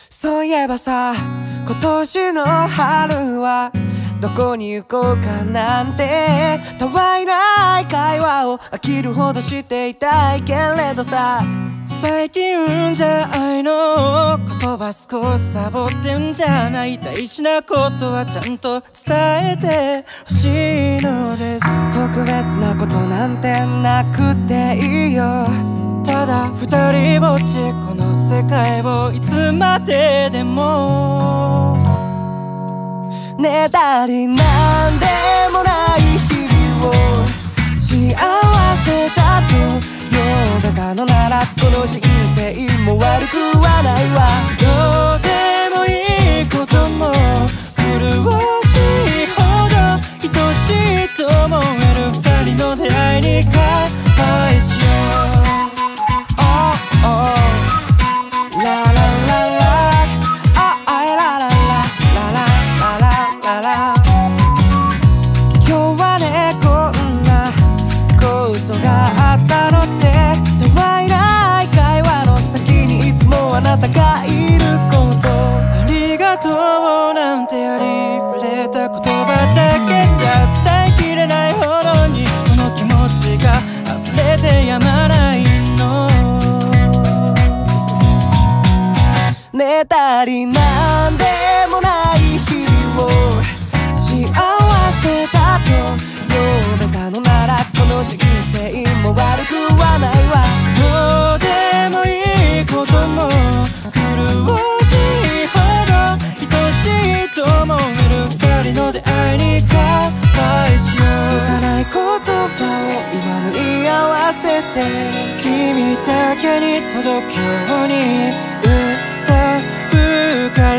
そういえばさ、今年の春はどこに行こうかなんてたわいない会話を飽きるほどしていたいけれどさ、最近じゃ愛の言葉少しサボってんじゃない、大事なことはちゃんと伝えてほしいのです。特別なことなんてなくていいよ、ただ二人ぼっちこの世界をいつまででもねだりなんでもない日々を幸せだと呼べたのならこの人生も悪くはないわ。どうでもいいことも苦しいほど愛しいと思える二人の出会いに乾杯しよう。あなたがいること、ありがとうなんてありふれた言葉だけじゃ伝えきれないほどにこの気持ちが溢れてやまないの。ねだりなんでもない日々を幸せだと呼べたのならこの人生も悪くはないわ。どうでもいいことも苦しいほど愛しいと思える二人の出会いに乾杯しよう。拙い言葉を今縫い合わせて君だけに届くように歌うから、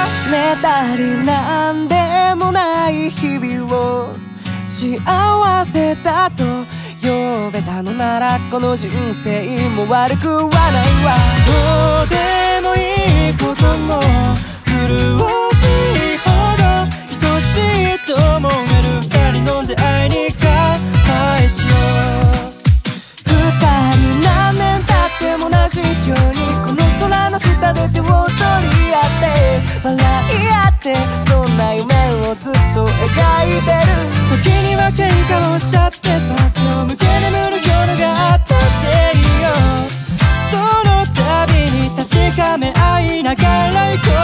ねだりなんでもない日々を幸せだと呼べたのならこの人生も悪くはないわ。どうでもいいことも苦しいほど愛しいと思える二人の出会いに乾杯しよう。二人何年経っても同じようにこの空の下で手を取り合って笑い合ってそんな夢をずっと描いてる。時には喧嘩をしちゃってさ、背を向け眠る夜があったっていいよ。その度に確かめ合いながら行こ